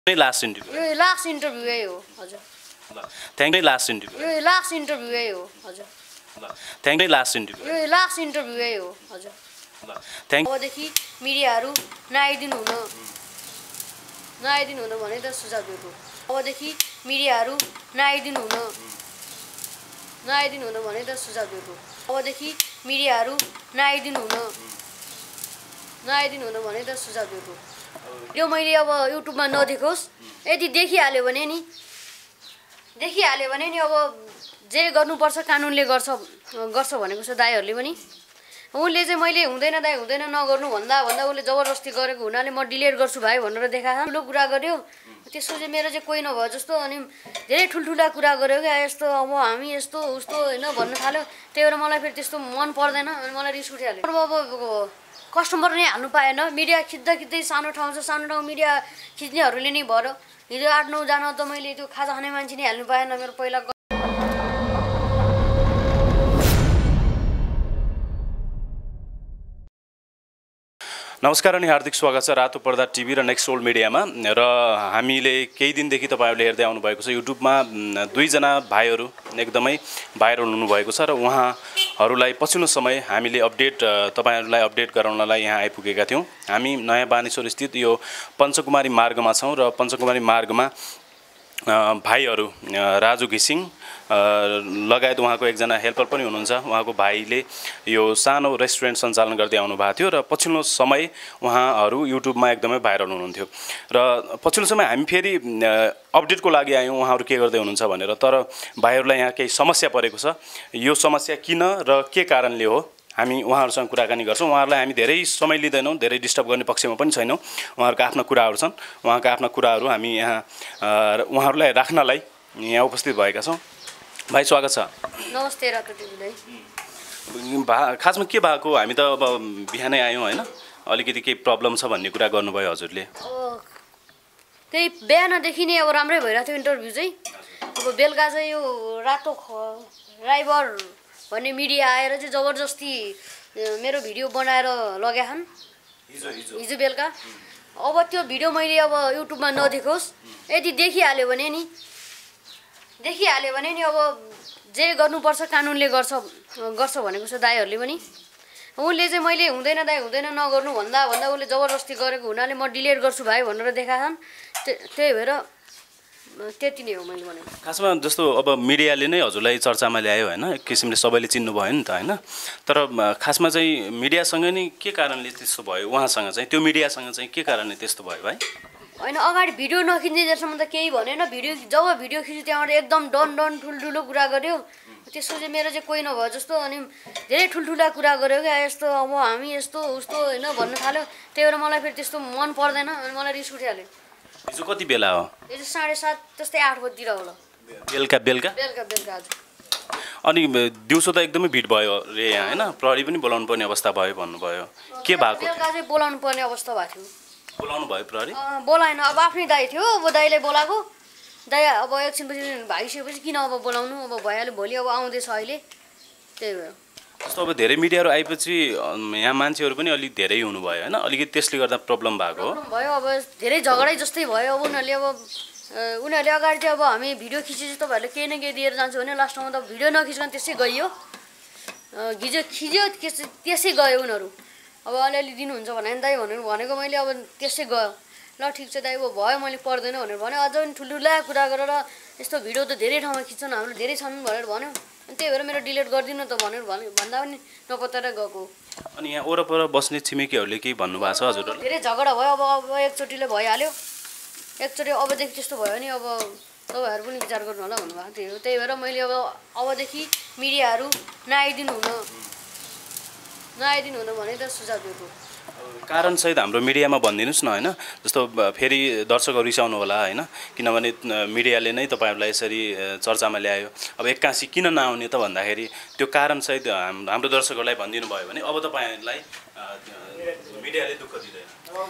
Last interview यो last interview हो हजुर थ्याङ्क यू लास्ट इन्टरभ्यू यो लास्ट इन्टरभ्यू हो हजुर थ्याङ्क यू लास्ट इन्टरभ्यू यो लास्ट इन्टरभ्यू हो हजुर थ्याङ्क अबदेखि मिडियाहरू नआइदिनु हुन भने त सुझाव दिएको अबदेखि मिडियाहरू नआइदिनु हुन भने त सुझाव दिएको अबदेखि मिडियाहरू नआइदिनु हुन भने त सुझाव दिएको यो मैले अब युट्युबमा नदेखोस् यदि देखिहाल्यो भने नि अब जे गर्नुपर्छ कानुनले गर्छ भनेको छ दाइहरूले पनि उनले चाहिँ मैले हुँदैन नगर्नु भन्दा उसले जबरजस्ती गरेको हुनाले म डिलिट गर्छु भाइ भनेर देखाएको ठुलो कुरा गर्यो त्यसो चाहिँ मेरो चाहिँ कोही नभयो जस्तो अनि धेरै ठुल्ठुला कुरा गर्यो क्या यस्तो अब हामी यस्तो उस्तो होइन भन्नु थाल्यो त्यही भएर मलाई फेरि त्यस्तो मन पर्दैन अनि मलाई रिस उठिहाल्यो अब कस्टमर नै हाल्नु पाएन मिडिया खिच्दै सानो ठाउँ मिडिया खिच्नेहरूले नै भएर हिजो 8-9 जना त मैले त्यो खाजा खाने मान्छे नै हाल्नु पाएन मेरो पहिला नमस्कार अनि हार्दिक स्वागत छ रातो पर्दा टिभी र नेक्स्ट ओल्ड मिडियामा र हामीले केही दिनदेखि तपाईहरुले हेर्दै आउनु भएको छ युट्युबमा दुईजना भाइहरू एकदमै भाइरल हुनु भएको छ र उहाँहरूलाई पछिल्लो समय हामीले तपाईहरुलाई अपडेट गराउनलाई यहाँ आइपुगेका थियौं हामी नयाँ बानेश्वर स्थित यो पञ्चकुमारी मार्गमा छौं र पञ्चकुमारी मार्गमा भाइहरू राजु घिसिङ लगायत उहाँको एकजना हेल्पर पनि हुनुहुन्छ उहाँको भाइले यो सानो रेस्टुरेन्ट सञ्चालन गर्दै आउनु भएको थियो र पछिल्लो समय उहाँहरू युट्युबमा एकदमै भाइरल हुनुहुन्थ्यो र पछिल्लो समय हामी फेरि अपडेटको लागि आयौँ उहाँहरू के गर्दै हुनुहुन्छ भनेर तर भाइहरूलाई यहाँ केही समस्या परेको छ यो समस्या किन र के कारणले हो हामी उहाँहरूसँग कुराकानी गर्छौं उहाँहरूलाई हामी धेरै समय लिदैनौं धेरै डिस्टर्ब गर्ने पक्षमा पनि छैनौं उहाँहरूको आफ्ना कुराहरू छन् उहाँका आफ्ना कुराहरू हामी यहाँ उहाँहरूलाई राख्नलाई यहाँ उपस्थित भएका छौं भाइ स्वागत छ नमस्ते रातो टिभीलाई खासमा के भएको हामी त अब बिहानै आयौं हैन अलिकति केही प्रब्लम छ भन्ने कुरा गर्नुभयो हजुरले त्यही बिहानदेखि नै अब राम्रै भइरहेको थियो इन्टरभ्यु चाहिँ अब बेलुका चाहिँ यो रातो ड्राइभर भन्ने मिडिया आएर चाहिँ जबरजस्ती मेरो भिडियो बनाएर लगाएछन् हिजो बेलुका अब त्यो भिडियो मैले अब युट्युबमा नदेखोस् यदि देखिहाल्यो भने नि अब जे गर्नुपर्छ कानुनले गर्छ भनेको छ दाइहरूले पनि उनले चाहिँ मैले हुँदैन नगर्नु भन्दा उसले जबरजस्ती गरेको हुनाले म डिलिट गर्छु भाइ भनेर देखाएछन् त्यही भएर त्यति नै हो मैले भनेको खासमा जस्तो अब मिडियाले नै हजुरलाई चर्चामा ल्यायो हैन एक किसिमले सबैले चिन्नु भयो नि त हैन तर खासमा चाहिँ मिडियासँग नि के कारणले त्यस्तो भयो उहाँसँग चाहिँ त्यो मिडियासँग चाहिँ के कारणले त्यस्तो भयो भाइ हैन अगाडि भिडियो नखिच्ने जसम्म त केही भनेन जब भिडियो खिच्यो त्यहाँबाट एकदम डन ठुल्ठुलो कुरा गर्यो त्यसो चाहिँ मेरो चाहिँ कोही नभयो जस्तो अनि धेरै ठुल्ठुला कुरा गर्यो क्या यस्तो अब हामी यस्तो उस्तो होइन भन्नु थाल्यो त्यही भएर मलाई फेरि त्यस्तो मन पर्दैन अनि मलाई रिस उठिहाल्यो हिजो कति बेला हो हिजो 7:30 त्यस्तै 8 बजीतिर होला बेलुका हजुर अनि दिउँसो त एकदमै भिड भयो रे यहाँ हैन प्रहरी पनि बोलाउनु पर्ने अवस्था भयो भन्नुभयो के भएको बेलुका चाहिँ बोलाउनु पर्ने अवस्था भएको थियो बोलाउनु भयो प्रहरी बोलाएन अब आफ्नै दाइ थियो अब दाइले बोलाएको दाइ अब एकछिनपछि भागिसकेपछि किन अब बोलाउनु अब भइहाल्यो भोलि अब आउँदैछ अहिले त्यही भएर जस्तो अब धेरै मिडियाहरू आएपछि यहाँ मान्छेहरू पनि अलिक धेरै हुनुभयो हैन अलिकति त्यसले गर्दा प्रब्लम भएको हो भयो अब धेरै झगडै जस्तै भयो अब उनीहरूले अगाडि चाहिँ अब हामी भिडियो खिचेपछि तपाईँहरूले केही न केही दिएर जान्छ भने लास्टमा त भिडियो नखिच्कन त्यसै गइयो खिच्यो त्यसै गयो उनीहरू अब अलिअलि दिनुहुन्छ भने दाइ भनेको मैले अब त्यसै गयो ल ठिक छ दाइ अब भयो मैले पर्दैन भनेर भने अझ पनि ठुल्ठुला कुरा गरेर यस्तो भिडियो त धेरै ठाउँमा खिच्छन् हाम्रो धेरै छन् भनेर भन्यो अनि त्यही भएर मेरो डिलिट गरिदिनु त भनेर भन्दा पनि नपत्याएर गएको अनि यहाँ वरपर बस्ने छिमेकीहरूले केही भन्नुभएको छ हजुरहरूले धेरै झगडा भयो अब एकचोटिले भइहाल्यो एकचोटि अबदेखि त्यस्तो भयो नि अब तपाईँहरू पनि विचार गर्नु होला भन्नुभएको थियो त्यही भएर मैले अबदेखि मिडियाहरू नआइदिनु हुन भने त सुझाव दिएको कारण सहित हाम्रो मिडियामा भनिदिनुस् न हैन जस्तो फेरि दर्शकहरू रिसाउनु होला हैन किनभने मिडियाले नै तपाईहरुलाई यसरी चर्चामा ल्यायो अब एक्कासी किन नआउने त भन्दाखेरि त्यो कारण सहित हाम्रो दर्शकहरूलाई भनिदिनु भयो भने अब तपाईहरुलाई मिडियाले दुःख दिदैन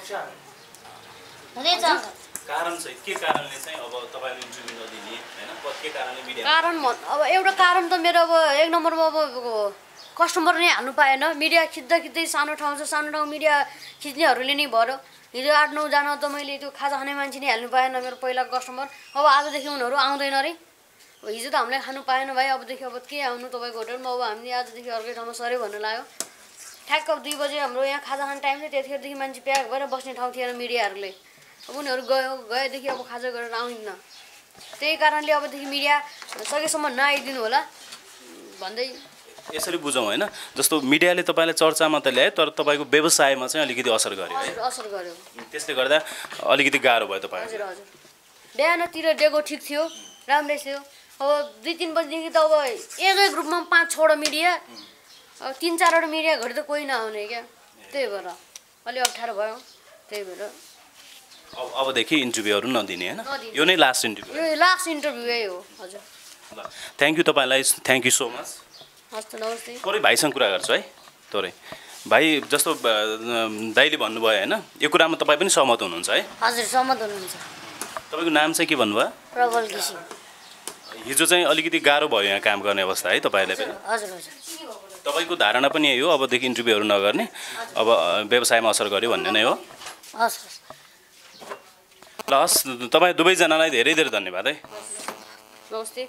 कारण चाहिँ के कारणले चाहिँ अब तपाईहरुले इन्टरभ्यु नदिने हैन के कारणले मिडिया कारण अब एउटा कारण त मेरो अब एक नम्बरमा अब कस्टमर नै हाल्नु पाएन मिडिया खिच्दै सानो ठाउँ मिडिया खिच्नेहरूले नै भएर हिजो 8-9 जना त मैले त्यो खाजा खाने मान्छे नै हाल्नु पाएन मेरो पहिला कस्टमर। अब आजदेखि उनीहरू आउँदैन रे। हिजो त हामीले खानु पाएन भाइ, अबदेखि अब के आउनु तपाईँको होटलमा। अब हामीले आजदेखि अर्कै ठाउँमा सर्यो भन्नु लाग्यो। ठ्याक्क 2 बजे हाम्रो यहाँ खाजा खाने टाइम थियो, त्यतिखेरदेखि मान्छे प्याक भएर बस्ने ठाउँ थिएन मिडियाहरूले। अब उनीहरू गएदेखि अब खाजा गरेर आउँदैन। त्यही कारणले अबदेखि मिडिया सकेसम्म नआइदिनु होला भन्दै यसरी बुझौँ होइन, जस्तो मिडियाले तपाईँलाई चर्चामा त ल्यायो तर तपाईँको व्यवसायमा चाहिँ अलिकति असर गर्यो है। असर गर्यो। त्यसले गर्दा अलिकति गाह्रो भयो तपाईँ। हजुर हजुर। बिहानतिर डेगो ठिक थियो, राम्रै थियो। अब 2-3 बजीदेखि त अब एकै ग्रुपमा 5-6वटा मिडिया, अब 3-4वटा मिडिया घरि त कोही नआउने क्या। त्यही भएर अलि अप्ठ्यारो भयो। त्यही भएर अबदेखि इन्टरभ्यूहरू नदिने होइन, यो नै लास्ट इन्टरभ्यू। यो लास्ट इन्टरभ्यू हो। हजुर थ्याङ्क यू तपाईँलाई, थ्याङ्क यू सो मच। हस् त, नमस्ते। थोरै भाइसँग कुरा गर्छु है। थोरै भाइ, जस्तो दाइले भन्नुभयो होइन, यो कुरामा तपाईँ पनि सहमत हुनुहुन्छ है? हजुर सहमत हुनुहुन्छ। तपाईँको नाम चाहिँ के भन्नुभयो? प्रबल घिसिङ। हिजो चाहिँ अलिकति गाह्रो भयो यहाँ काम गर्ने अवस्था है तपाईँलाई पनि? हजुर हजुर। तपाईँको धारणा पनि यही हो, अबदेखि इन्टरभ्यूहरू नगर्ने, अब व्यवसायमा असर गर्यो भन्ने नै हो? हस् हस्। ल हस्, तपाईँ दुवैजनालाई धेरै धेरै धन्यवाद है। नमस्ते।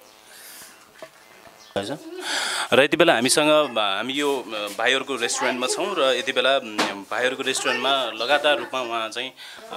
र यति बेला हामी यो भाइहरूको रेस्टुरेन्टमा छौँ र यति बेला भाइहरूको रेस्टुरेन्टमा लगातार रूपमा उहाँ चाहिँ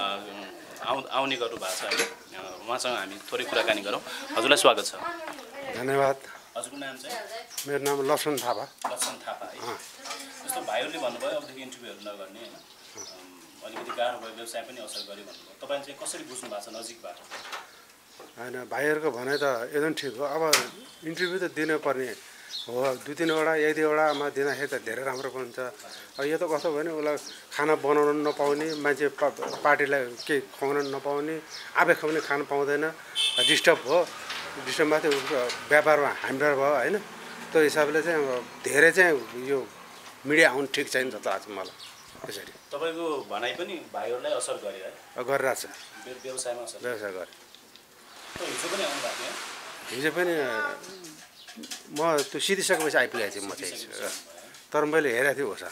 आउने गर्नु भएको छ होइन। उहाँसँग हामी थोरै कुराकानी गरौँ। हजुरलाई स्वागत छ। धन्यवाद। हजुरको नाम चाहिँ? मेरो नाम लक्ष्मण थापा। लक्ष्मण थापा है। जस्तो भाइहरूले भन्नुभयो अबदेखि इन्टरभ्यूहरू नगर्ने होइन, अलिकति गाह्रो भयो, व्यवसाय पनि असर गर्यो भन्नुभयो। तपाईँ चाहिँ कसरी बुझ्नु भएको छ नजिकबाट? होइन, भाइहरूको भनाइ त एकदम ठिक हो। अब इन्टरभ्यू त दिनुपर्ने हो, 2-3वटा 1-2वटामा दिँदाखेरि त धेरै राम्रो हुन्छ। अब यो त कस्तो भयो भने उसलाई खाना बनाउनु नपाउने, मान्छे पार्टीलाई केही खुवाउन नपाउने, आफै खुवाउने खानु पाउँदैन, डिस्टर्ब भयो। डिस्टर्ब मात्रै उसको व्यापारमा हानिरह भयो होइन। त्यो हिसाबले चाहिँ अब धेरै चाहिँ यो मिडिया आउनु ठिक छैन जस्तो लाग्छ मलाई। त्यसरी तपाईँको भनाइ पनि भाइहरूलाई असर गर्यो है? गरिरहेको छ, व्यवसायमा असर। व्यवसाय गरे। हिजो पनि आउनु भएको थियो? हिजो पनि म त्यो सिधिसकेपछि आइपुगेको थिएँ म चाहिँ, तर मैले हेरेको थिएँ होसा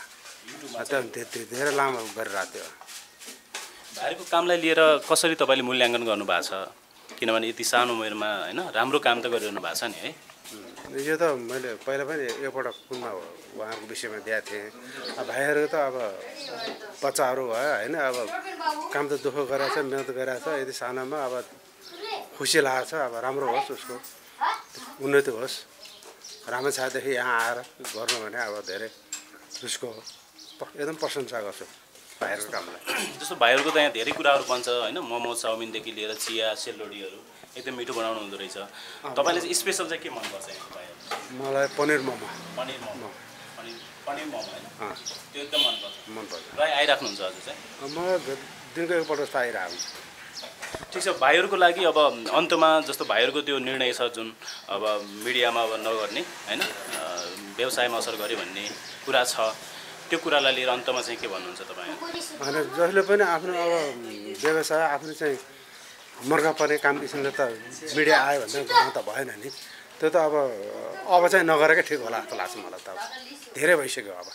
धेरै लामो गरिरहेको थियो। भाइहरूको कामलाई लिएर कसरी तपाईँले मूल्याङ्कन गर्नुभएको छ? किनभने यति सानो उमेरमा होइन राम्रो काम त गरिरहनु भएको छ नि है? यो त मैले पहिला पनि एकपल्ट कुनमा उहाँहरूको विषयमा दिएको थिएँ। भाइहरू त अब बच्चाहरू भयो होइन, अब काम त दुःख गरेको छ, मिहिनेत गरेको छ। यति सानोमा अब खुसी लागेको छ। अब राम्रो होस्, उसको उन्नति होस्। राम्रो छदेखि यहाँ आएर गर्नु भने अब धेरै उसको एकदम प्रशंसा गर्छु भाइहरूको कामलाई। जस्तो भाइहरूको त यहाँ धेरै कुराहरू बन्छ होइन, मोमो चाउमिनदेखि लिएर चिया सेलरोटीहरू एकदम मिठो बनाउनु हुँदो रहेछ। तपाईँले चाहिँ स्पेसल चाहिँ के मनपर्छ यहाँ भाइहरू? मलाई पनिर मोमो। पनिर मोमो, पनिर मोमो होइन, त्यो एकदम मनपर्छ। प्रायः आइराख्नुहुन्छ हजुर चाहिँ? म दिनको एकपल्ट जस्तो आइरहेको हुन्छ। ठिक छ, भाइहरूको लागि अब अन्तमा जस्तो भाइहरूको त्यो निर्णय छ जुन अब मिडियामा अब नगर्ने होइन, व्यवसायमा असर गर्यो भन्ने कुरा छ, त्यो कुरालाई लिएर अन्तमा चाहिँ के भन्नुहुन्छ तपाईँ? होइन, जसले पनि आफ्नो अब व्यवसाय आफ्नो चाहिँ मर्का पर्ने काम किसिमले त मिडिया आयो भने गर्नु त भएन नि। त्यो त अब चाहिँ नगरेकै ठिक होला जस्तो लाग्छ मलाई त। अब धेरै भइसक्यो अब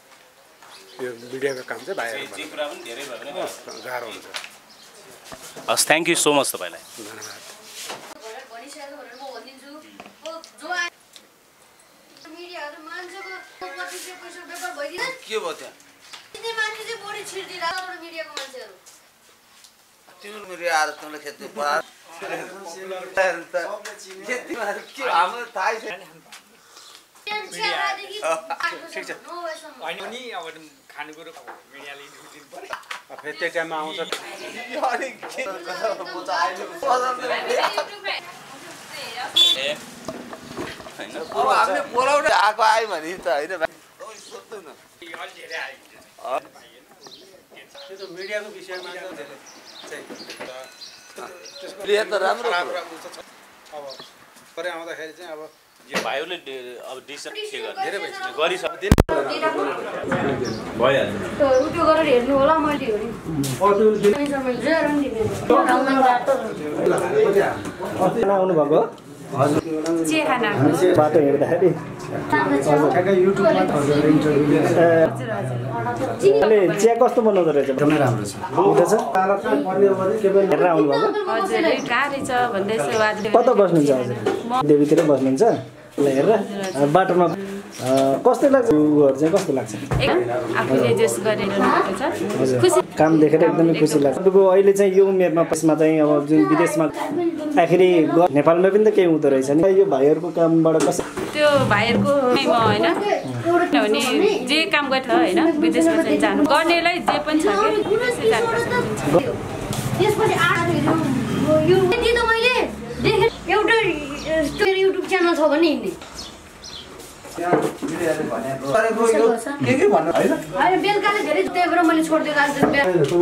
यो मिडियाको काम चाहिँ भाइहरू गाह्रो हुन्छ। हस्, थ्याङ्क यू सो मच तपाईँलाई। धन्यवाद। के भयो त्यहाँ? तिम्रो मिडिया आएर तिमीले खेद्नु पर्यो। हाम्रो थाहै छैन। ठिक छ, होइन नि अब खानेकुरो मिडियाले दिनु पर्यो। फेरि त्यो टाइममा आउँछ। अब हामीले बोलाउनै आएको आयो भने त होइन सोध्नु न। त्यो त मिडियाको विषयमा त राम्रो अब परे आउँदाखेरि चाहिँ अब यो भाइहरूले अब डिसिसन के गर्ने? धेरै भइसक्यो। गरिसक्दैन भइहाल्छ। उल्टो गरेर हेर्नु होला, मैले हेरेँ। आउनु भएको बाटो हिँड्दाखेरि अहिले चिया कस्तो बनाउँदो रहेछ? एकदमै राम्रो छ। हेरेर आउनुभएको? कता बस्नुहुन्छ हजुर? देवीतिरै बस्नुहुन्छ? ल हेरेर बाटोमा कस्तो लाग्छ? उहरू चाहिँ कस्तो लाग्छ? काम देखेर एकदमै खुसी लाग्छ। तपाईँको अहिले चाहिँ यो उमेरमा पछिमा चाहिँ अब जुन विदेशमा आखिरी नेपालमा पनि त केही हुँदो रहेछ नि, यो भाइहरूको कामबाट कसरी? त्यो भाइहरूको होइन किनभने जे काम गर्छ होइन विदेशमा चाहिँ जानु गर्नेलाई जे पनि छ कि युट्युब च्यानल छ भने हिँड्ने बेलुकाले धेरै त्यही भएर मैले छोडिदिएको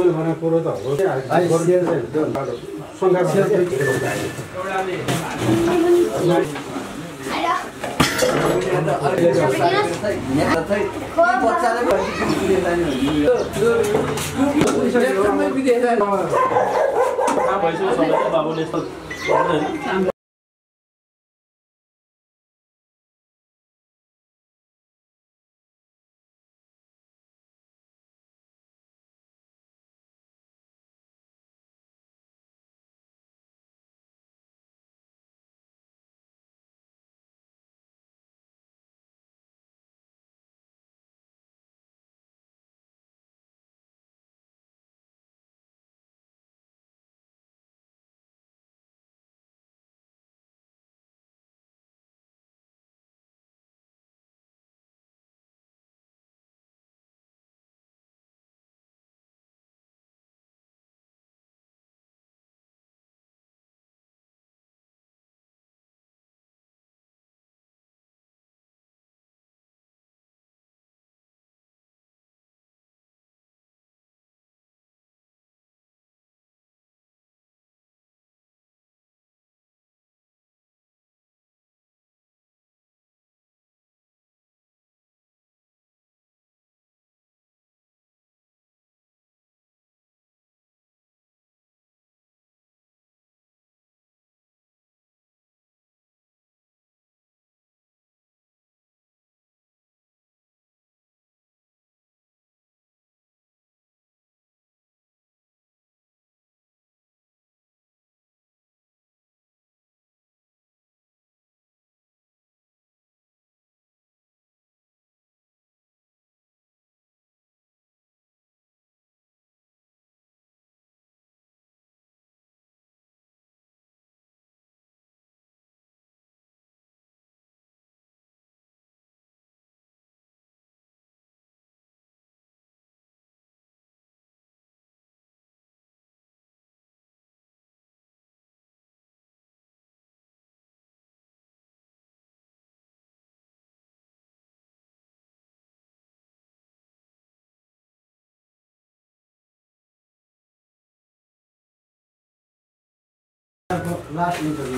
लास्ट इन्टरभ्यू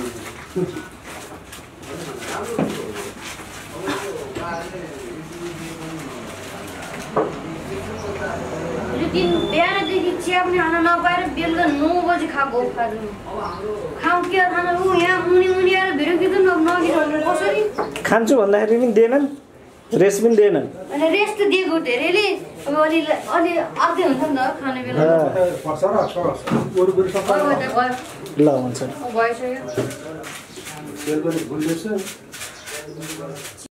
बिहानदेखि चिया पनि खान नपाएर बेलुका 9 बजी खाएको खाऊ के खाना ऊ यहाँ मुनि मुनि आएर भिडियो खिच्नु नगिरहनु कसरी खान्छु भन्दाखेरि पनि दिएनन्, रेस्ट पनि दिएनन्। अनि रेस्ट दिएको धेरैले अब अलि अर्कै हुन्छ नि त खाने बेला ल हुन्छ भइसक्यो।